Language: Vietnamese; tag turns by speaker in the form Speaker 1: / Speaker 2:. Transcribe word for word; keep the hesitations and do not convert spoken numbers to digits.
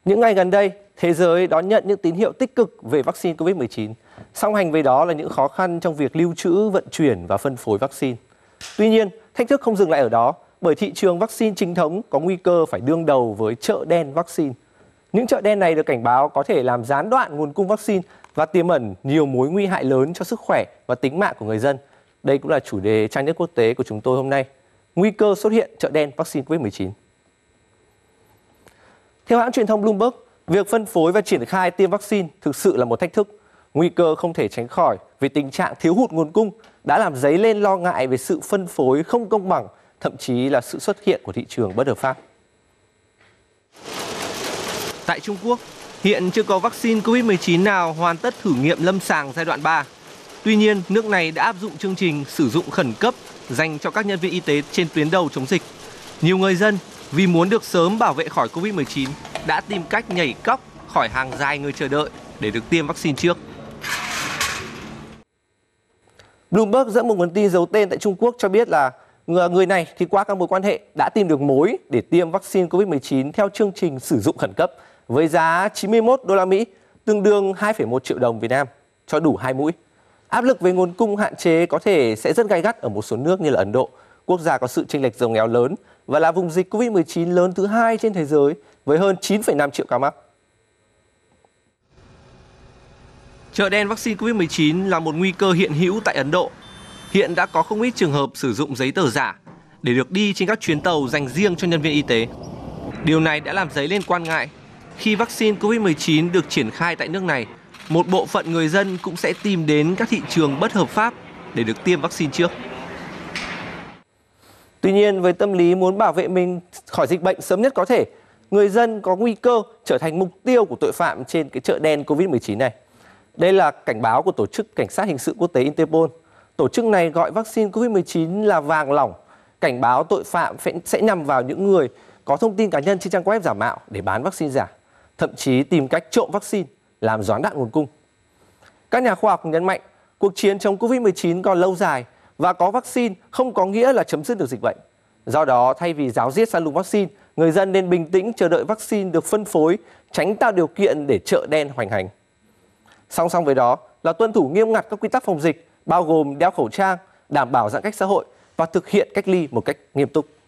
Speaker 1: Những ngày gần đây, thế giới đón nhận những tín hiệu tích cực về vaccine Covid mười chín. Song hành với đó là những khó khăn trong việc lưu trữ, vận chuyển và phân phối vaccine. Tuy nhiên, thách thức không dừng lại ở đó, bởi thị trường vaccine chính thống có nguy cơ phải đương đầu với chợ đen vaccine. Những chợ đen này được cảnh báo có thể làm gián đoạn nguồn cung vaccine và tiềm ẩn nhiều mối nguy hại lớn cho sức khỏe và tính mạng của người dân. Đây cũng là chủ đề trang nhất quốc tế của chúng tôi hôm nay. Nguy cơ xuất hiện chợ đen vaccine Covid mười chín. Theo hãng truyền thông Bloomberg, việc phân phối và triển khai tiêm vaccine thực sự là một thách thức. Nguy cơ không thể tránh khỏi vì tình trạng thiếu hụt nguồn cung đã làm dấy lên lo ngại về sự phân phối không công bằng, thậm chí là sự xuất hiện của thị trường bất hợp pháp. Tại Trung Quốc, hiện chưa có vaccine Covid mười chín nào hoàn tất thử nghiệm lâm sàng giai đoạn ba. Tuy nhiên, nước này đã áp dụng chương trình sử dụng khẩn cấp dành cho các nhân viên y tế trên tuyến đầu chống dịch. Nhiều người dân vì muốn được sớm bảo vệ khỏi Covid mười chín đã tìm cách nhảy cóc khỏi hàng dài người chờ đợi để được tiêm vaccine trước. Bloomberg dẫn một nguồn tin giấu tên tại Trung Quốc cho biết là người này thì qua các mối quan hệ đã tìm được mối để tiêm vaccine Covid mười chín theo chương trình sử dụng khẩn cấp với giá chín mươi mốt đô la Mỹ, tương đương hai phẩy một triệu đồng Việt Nam cho đủ hai mũi. Áp lực về nguồn cung hạn chế có thể sẽ rất gay gắt ở một số nước như là Ấn Độ, quốc gia có sự chênh lệch giàu nghèo lớn và là vùng dịch Covid mười chín lớn thứ hai trên thế giới với hơn chín phẩy năm triệu ca mắc. Chợ đen vaccine Covid mười chín là một nguy cơ hiện hữu tại Ấn Độ. Hiện đã có không ít trường hợp sử dụng giấy tờ giả để được đi trên các chuyến tàu dành riêng cho nhân viên y tế. Điều này đã làm dấy lên quan ngại. Khi vaccine Covid mười chín được triển khai tại nước này, một bộ phận người dân cũng sẽ tìm đến các thị trường bất hợp pháp để được tiêm vaccine trước. Tuy nhiên, với tâm lý muốn bảo vệ mình khỏi dịch bệnh sớm nhất có thể, người dân có nguy cơ trở thành mục tiêu của tội phạm trên cái chợ đen Covid mười chín này. Đây là cảnh báo của Tổ chức Cảnh sát Hình sự Quốc tế Interpol. Tổ chức này gọi vaccine Covid mười chín là vàng lỏng, cảnh báo tội phạm sẽ nhằm vào những người có thông tin cá nhân trên trang web giả mạo để bán vaccine giả, thậm chí tìm cách trộm vaccine, làm gián đoạn nguồn cung. Các nhà khoa học nhấn mạnh cuộc chiến chống Covid mười chín còn lâu dài và có vaccine không có nghĩa là chấm dứt được dịch bệnh. Do đó, thay vì ráo riết săn lùng vaccine, người dân nên bình tĩnh chờ đợi vaccine được phân phối, tránh tạo điều kiện để chợ đen hoành hành. Song song với đó là tuân thủ nghiêm ngặt các quy tắc phòng dịch, bao gồm đeo khẩu trang, đảm bảo giãn cách xã hội và thực hiện cách ly một cách nghiêm túc.